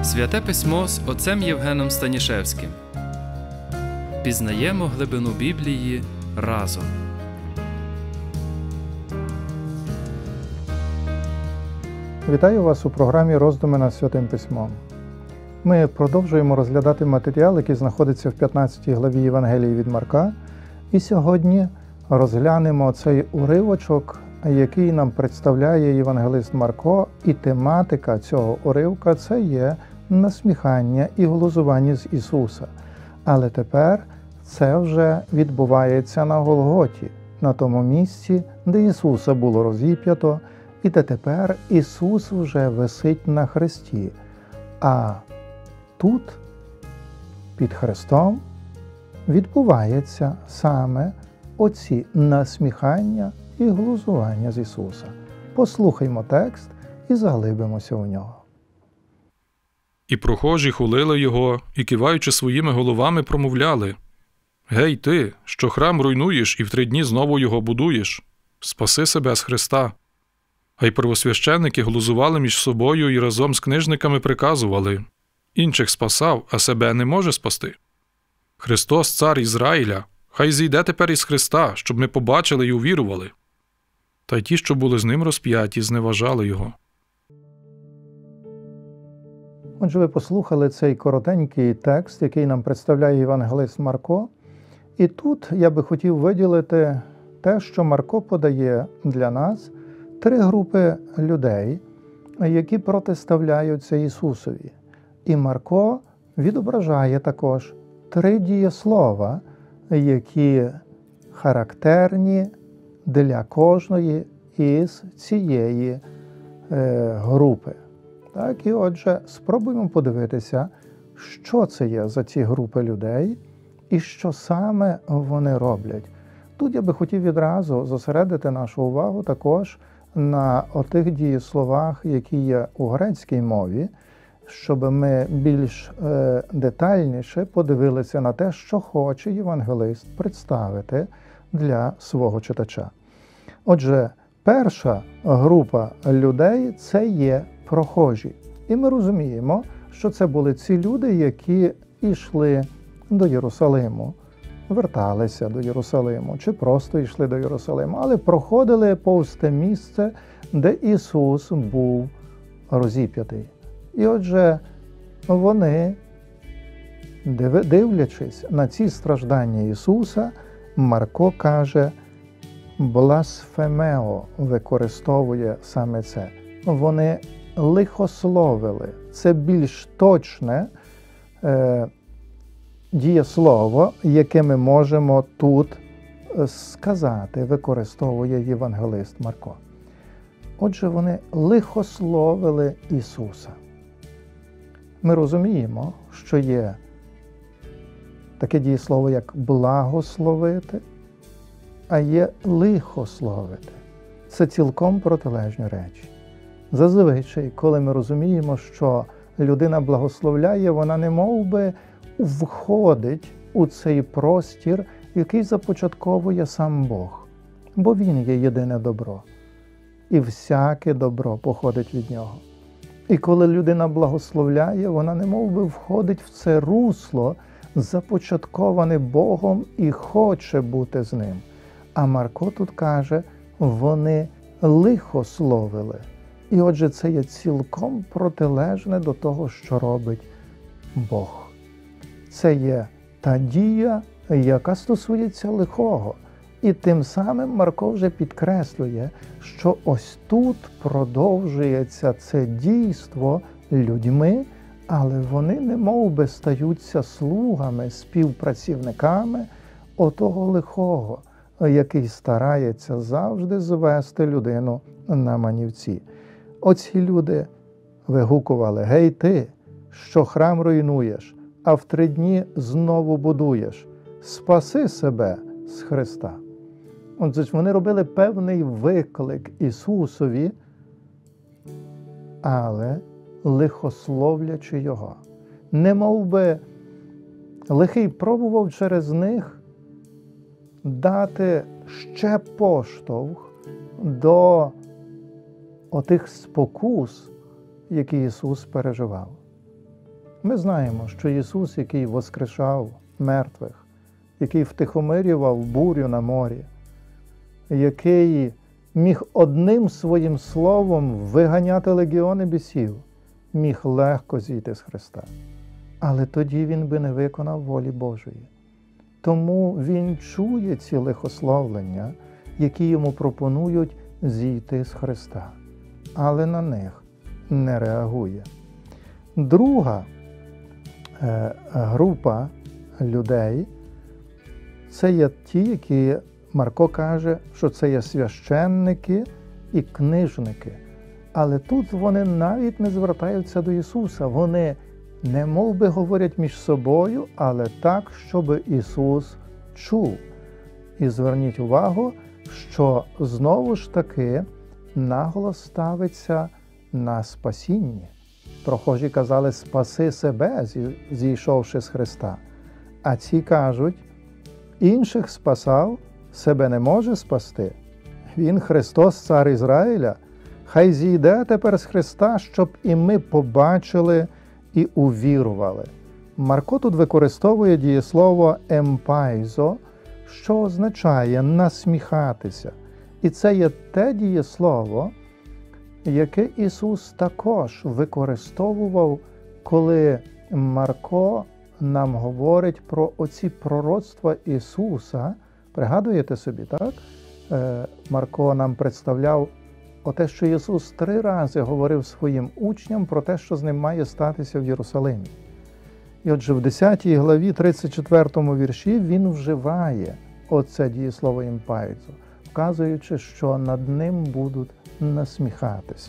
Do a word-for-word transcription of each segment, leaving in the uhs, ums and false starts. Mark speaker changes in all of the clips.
Speaker 1: Святе Письмо з отцем Євгеном Станішевським. Пізнаємо глибину Біблії разом.
Speaker 2: Вітаю вас у програмі «Роздуми над Святим Письмом». Ми продовжуємо розглядати матеріал, який знаходиться в п'ятнадцятій главі Євангелії від Марка. І сьогодні розглянемо цей уривочок, який нам представляє євангелист Марко. І тематика цього уривка – це є насміхання і глузування з Ісуса. Але тепер це вже відбувається на Голготі, на тому місці, де Ісуса було розіп'ято, і де тепер Ісус вже висить на хресті. А тут, під хрестом, відбувається саме оці насміхання і глузування з Ісуса. Послухаймо текст і заглибимося у нього.
Speaker 3: І прохожі хулили його, і, киваючи своїми головами, промовляли: «Гей ти, що храм руйнуєш і в три дні знову його будуєш, спаси себе з Христа». А й первосвященники глузували між собою і разом з книжниками приказували: «Інших спасав, а себе не може спасти. Христос, цар Ізраїля, хай зійде тепер із Христа, щоб ми побачили і увірували». Та й ті, що були з ним розп'яті, зневажали його.
Speaker 2: Отже, ви послухали цей коротенький текст, який нам представляє євангелист Марко. І тут я би хотів виділити те, що Марко подає для нас три групи людей, які протиставляються Ісусові. І Марко відображає також три дієслова, які характерні для кожної із цієї е, групи. Так, і отже, спробуємо подивитися, що це є за ці групи людей і що саме вони роблять. Тут я би хотів відразу зосередити нашу увагу також на отих дієсловах, які є у грецькій мові, щоб ми більш е, детальніше подивилися на те, що хоче євангелист представити для свого читача. Отже, перша група людей – це є прохожі. І ми розуміємо, що це були ці люди, які йшли до Єрусалиму, верталися до Єрусалиму, чи просто йшли до Єрусалиму, але проходили повз те місце, де Ісус був розіп'ятий. І отже, вони, дивлячись на ці страждання Ісуса, Марко каже, бласфемео використовує саме це. Вони лихословили. Це більш точне е, дієслово, яке ми можемо тут сказати, використовує євангелист Марко. Отже, вони лихословили Ісуса. Ми розуміємо, що є таке дієслово, як благословити, а є лихословити. Це цілком протилежні речі. Зазвичай, коли ми розуміємо, що людина благословляє, вона не мов би входить у цей простір, який започатковує сам Бог. Бо Він є єдине добро. І всяке добро походить від Нього. І коли людина благословляє, вона не мов би входить в це русло, започатковане Богом і хоче бути з Ним. А Марко тут каже, вони лихословили. І отже, це є цілком протилежне до того, що робить Бог. Це є та дія, яка стосується лихого. І тим самим Марко вже підкреслює, що ось тут продовжується це дійство людьми, але вони не мов би стаються слугами, співпрацівниками отого лихого, який старається завжди звести людину на манівці. Оці люди вигукували: «Гей ти, що храм руйнуєш, а в три дні знову будуєш, спаси себе з Христа». Отже, вони робили певний виклик Ісусові, але лихословлячи Його. Не мов би лихий пробував через них дати ще поштовх до отих спокус, які Ісус переживав. Ми знаємо, що Ісус, який воскрешав мертвих, який втихомирював бурю на морі, який міг одним своїм словом виганяти легіони бісів, міг легко зійти з Христа. Але тоді він би не виконав волі Божої. Тому він чує ці лихословлення, які йому пропонують зійти з Христа, але на них не реагує. Друга е, група людей – це є ті, які Марко каже, що це є священники і книжники. Але тут вони навіть не звертаються до Ісуса. Вони не мов би говорять між собою, але так, щоб Ісус чув. І зверніть увагу, що знову ж таки наголос ставиться на спасінні. Прохожі казали «спаси себе, зійшовши з Христа». А ці кажуть, інших спасав, себе не може спасти. Він Христос, цар Ізраїля, хай зійде тепер з Христа, щоб і ми побачили і увірували. Марко тут використовує дієслово «емпайзо», що означає насміхатися. І це є те дієслово, яке Ісус також використовував, коли Марко нам говорить про оці пророцтва Ісуса. Пригадуєте собі, так? Марко нам представляв оте, що Ісус три рази говорив своїм учням про те, що з ним має статися в Єрусалимі. І отже, в десятій главі, тридцять четвертому вірші, він вживає оце дієслово «емпайзо», вказуючи, що над ним будуть насміхатися.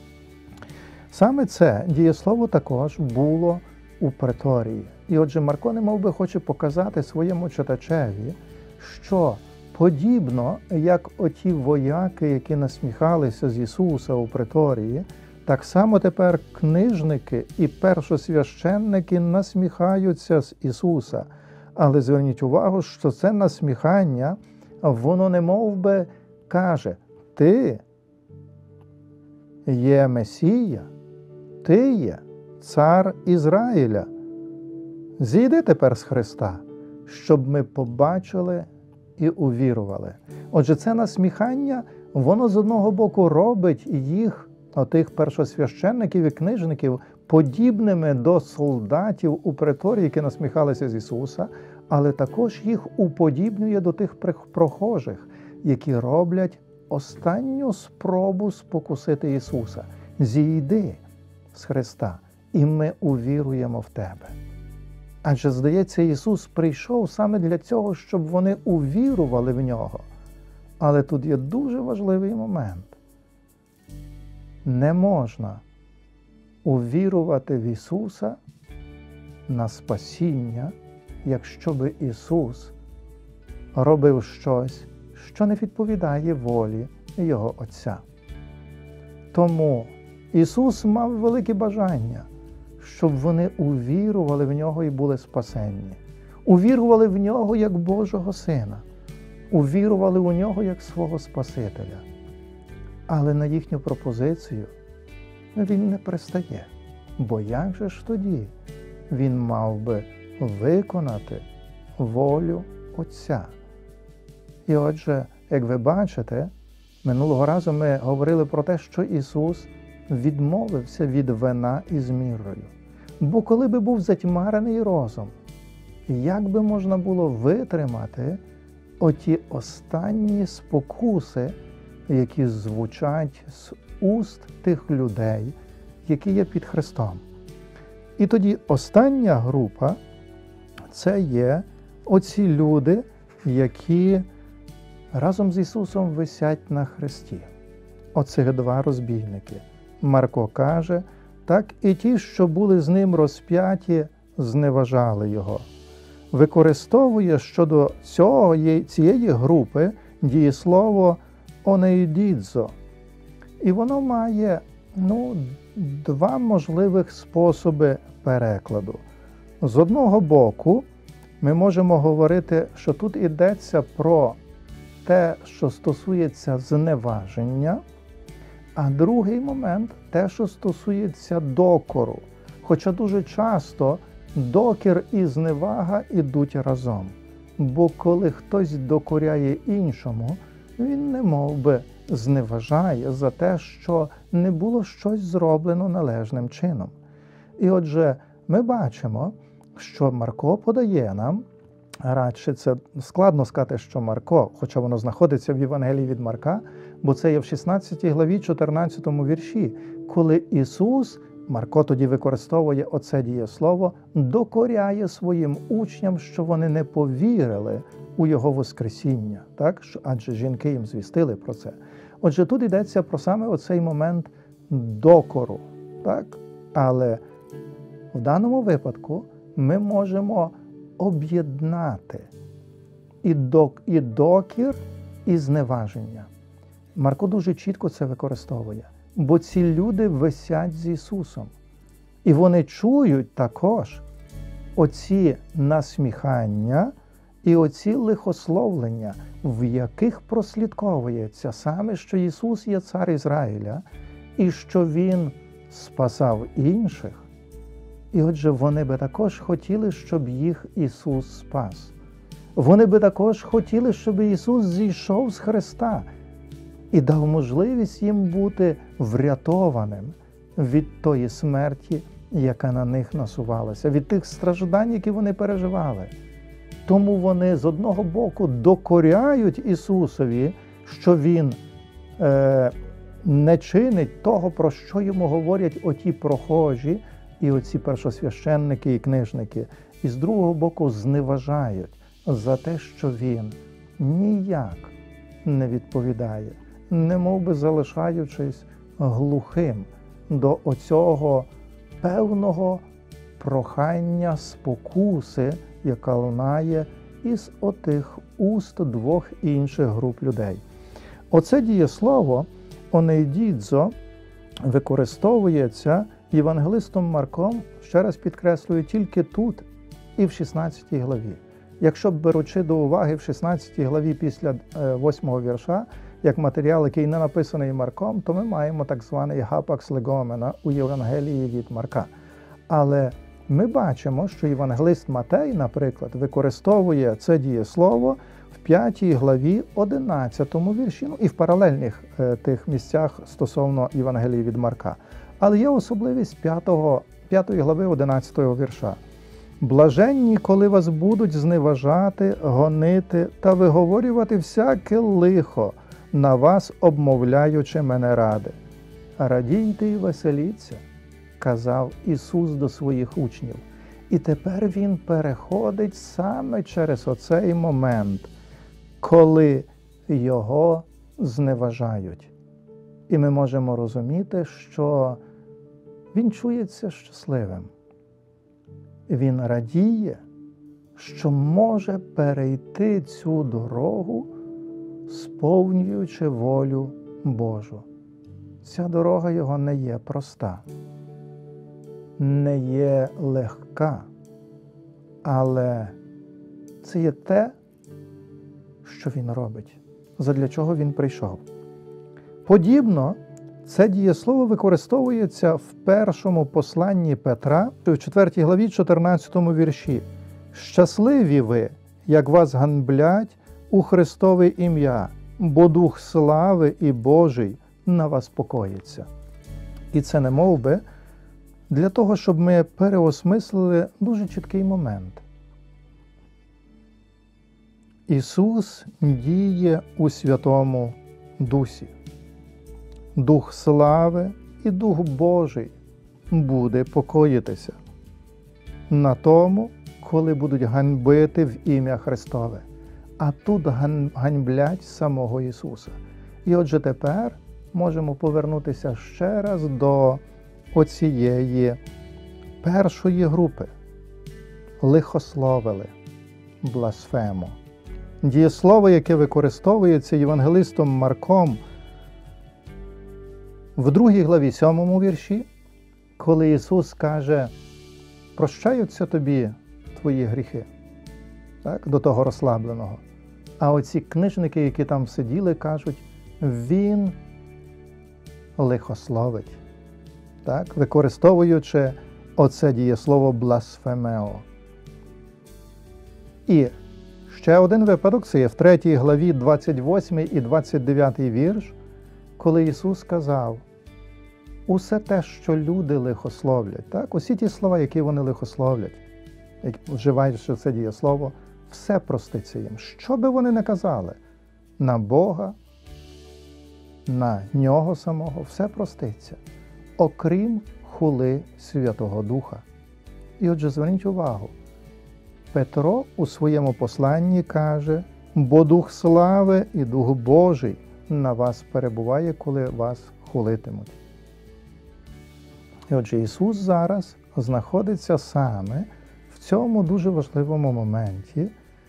Speaker 2: Саме це дієслово також було у преторії. І отже, Марко немов би хоче показати своєму читачеві, що подібно, як оті вояки, які насміхалися з Ісуса у преторії, так само тепер книжники і першосвященники насміхаються з Ісуса. Але зверніть увагу, що це насміхання, воно немов би каже: ти є Месія, ти є цар Ізраїля. Зійди тепер з Христа, щоб ми побачили і увірували. Отже, це насміхання, воно з одного боку робить їх, отих першосвященників і книжників, подібними до солдатів у преторії, які насміхалися з Ісуса, але також їх уподібнює до тих прохожих, які роблять останню спробу спокусити Ісуса. Зійди з Христа, і ми увіруємо в Тебе. Адже, здається, Ісус прийшов саме для цього, щоб вони увірували в Нього. Але тут є дуже важливий момент. Не можна увірувати в Ісуса на спасіння, якщо би Ісус робив щось, що не відповідає волі Його Отця. Тому Ісус мав велике бажання, щоб вони увірували в Нього і були спасенні. Увірували в Нього як Божого Сина. Увірували у Нього як свого Спасителя. Але на їхню пропозицію Він не пристає. Бо як же ж тоді Він мав би виконати волю Отця? І отже, як ви бачите, минулого разу ми говорили про те, що Ісус відмовився від вина із міррою. Бо коли би був затьмарений розум, як би можна було витримати оті останні спокуси, які звучать з уст тих людей, які є під Христом? І тоді остання група – це є оці люди, які разом з Ісусом висять на хресті. Оцих два розбійники. Марко каже, так і ті, що були з ним розп'яті, зневажали його. Використовує щодо цього, цієї групи дієслово «онеїдідзо». І воно має ну, два можливих способи перекладу. З одного боку, ми можемо говорити, що тут йдеться про те, що стосується зневаження, а другий момент – те, що стосується докору. Хоча дуже часто докір і зневага ідуть разом. Бо коли хтось докоряє іншому, він немов би зневажає за те, що не було щось зроблено належним чином. І отже, ми бачимо, що Марко подає нам, радше це складно сказати, що Марко, хоча воно знаходиться в Євангелії від Марка, бо це є в шістнадцятій главі, чотирнадцятому вірші, коли Ісус, Марко тоді використовує оце дієслово, докоряє своїм учням, що вони не повірили у Його Воскресіння, так? Адже жінки їм звістили про це. Отже, тут йдеться про саме оцей момент докору, так? Але в даному випадку ми можемо об'єднати і, док, і докір, і зневаження. Марко дуже чітко це використовує, бо ці люди висять з Ісусом. І вони чують також оці насміхання і оці лихословлення, в яких прослідковується саме, що Ісус є цар Ізраїля, і що Він спасав інших. І отже, вони би також хотіли, щоб їх Ісус спас. Вони би також хотіли, щоб Ісус зійшов з Христа і дав можливість їм бути врятованим від тої смерті, яка на них насувалася, від тих страждань, які вони переживали. Тому вони з одного боку докоряють Ісусові, що Він е, не чинить того, про що йому говорять оті прохожі і оці першосвященники і книжники. І з другого боку зневажають за те, що Він ніяк не відповідає, немов би залишаючись глухим до оцього певного прохання спокуси, яка лунає із отих уст двох інших груп людей. Оце дієслово «онейдідзо» використовується євангелистом Марком, ще раз підкреслюю, тільки тут і в шістнадцятій главі. Якщо беручи до уваги в шістнадцятій главі після восьмого вірша, як матеріал, який не написаний Марком, то ми маємо так званий гапакс легомена у Євангелії від Марка. Але ми бачимо, що євангелист Матей, наприклад, використовує це дієслово в п'ятій главі одинадцятому вірші, ну і в паралельних е, тих місцях стосовно Євангелії від Марка. Але є особливість п'ятої глави одинадцятого вірша. «Блаженні, коли вас будуть зневажати, гонити та виговорювати всяке лихо, на вас обмовляючи мене ради. Радійте і веселіться», казав Ісус до своїх учнів. І тепер Він переходить саме через оцей момент, коли Його зневажають. І ми можемо розуміти, що Він чується щасливим. Він радіє, що може перейти цю дорогу, сповнюючи волю Божу. Ця дорога його не є проста, не є легка, але це є те, що він робить, задля чого він прийшов. Подібно, це дієслово використовується в першому посланні Петра, в четвертій главі, чотирнадцятому вірші. «Щасливі ви, як вас ганьблять у Христове ім'я, бо Дух слави і Божий на вас покоїться». І це не мов би для того, щоб ми переосмислили дуже чіткий момент. Ісус діє у Святому Дусі. Дух слави і Дух Божий буде покоїтися на тому, коли будуть ганьбити в ім'я Христове. А тут ганьблять самого Ісуса. І отже тепер можемо повернутися ще раз до оцієї першої групи. Лихословили, бласфемо. Дієслово, яке використовується євангелистом Марком в другій главі, сьомому вірші, коли Ісус каже: «Прощаються тобі твої гріхи», так, до того розслабленого. А оці книжники, які там сиділи, кажуть: «Він лихословить», так, використовуючи оце дієслово «бласфемео». І ще один випадок, це є в третій главі двадцять восьмий і двадцять дев'ятий вірш, коли Ісус сказав: усе те, що люди лихословлять, так, усі ті слова, які вони лихословлять, які вживаючи це дієслово, все проститься їм. Що би вони не казали на Бога, на Нього самого, все проститься, окрім хули Святого Духа. І отже, зверніть увагу, Петро у своєму посланні каже: бо Дух слави і Дух Божий на вас перебуває, коли вас хулитимуть. І отже, Ісус зараз знаходиться саме в цьому дуже важливому моменті,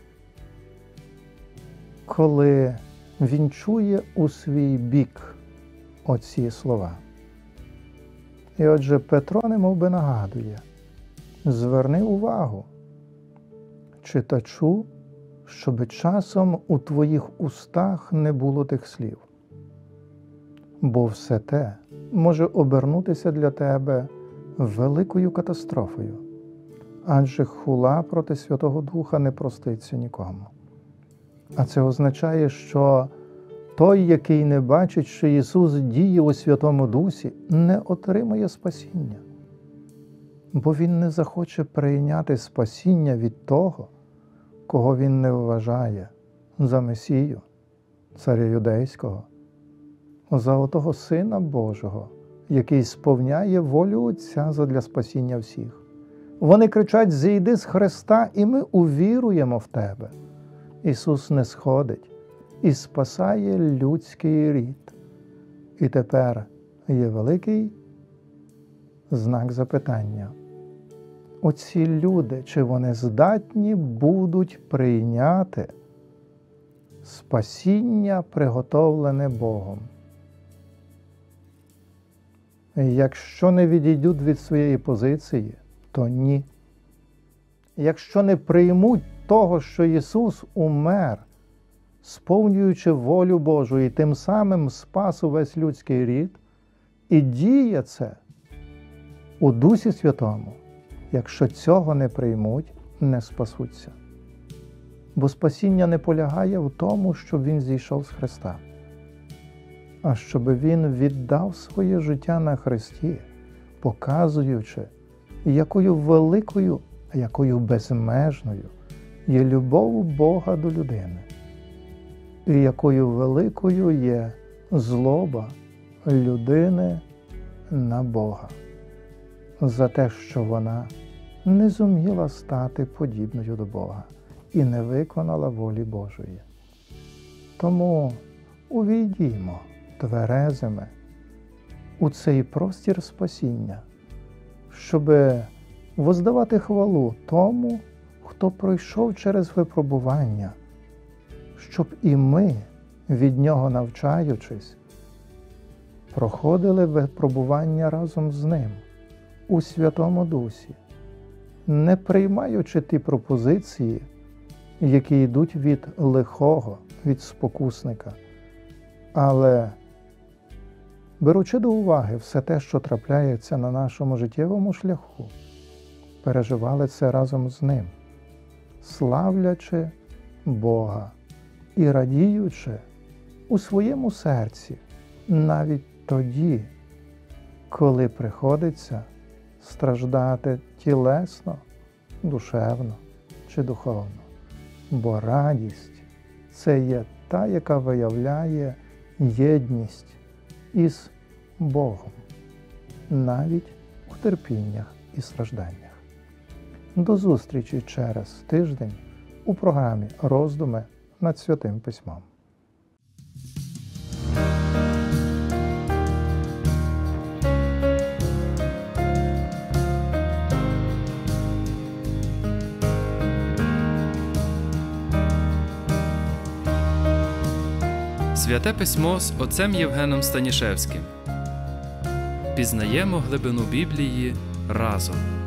Speaker 2: коли Він чує у свій бік оці слова. І отже, Петро немов би нагадує: зверни увагу, читачу, щоби часом у твоїх устах не було тих слів. Бо все те може обернутися для тебе великою катастрофою, адже хула проти Святого Духа не проститься нікому. А це означає, що той, який не бачить, що Ісус діє у Святому Дусі, не отримає спасіння. Бо він не захоче прийняти спасіння від того, кого він не вважає за Месію, царя Юдейського, за отого Сина Божого, який сповняє волю Отця задля спасіння всіх. Вони кричать: «Зійди з Христа, і ми увіруємо в Тебе». Ісус не сходить і спасає людський рід. І тепер є великий знак запитання. Оці люди, чи вони здатні будуть прийняти спасіння, приготовлене Богом? Якщо не відійдуть від своєї позиції, то ні. Якщо не приймуть того, що Ісус умер, сповнюючи волю Божу і тим самим спас увесь людський рід, і діє це у Дусі Святому, якщо цього не приймуть, не спасуться. Бо спасіння не полягає в тому, щоб Він зійшов з Христа, а щоб Він віддав своє життя на Христі, показуючи, якою великою, якою безмежною є любов Бога до людини, і якою великою є злоба людини на Бога за те, що вона не зуміла стати подібною до Бога і не виконала волі Божої. Тому увійдімо тверезими у цей простір спасіння, щоб воздавати хвалу тому, хто пройшов через випробування, щоб і ми, від нього навчаючись, проходили випробування разом з ним у Святому Дусі, не приймаючи ті пропозиції, які йдуть від лихого, від спокусника, але беручи до уваги все те, що трапляється на нашому життєвому шляху, переживали це разом з ним, славлячи Бога і радіючи у своєму серці, навіть тоді, коли приходиться страждати тілесно, душевно чи духовно. Бо радість – це є та, яка виявляє єдність із Богом, навіть у терпіннях і стражданнях. До зустрічі через тиждень у програмі «Роздуми над Святим Письмом».
Speaker 1: Святе Письмо з отцем Євгеном Станішевським. Пізнаємо глибину Біблії разом.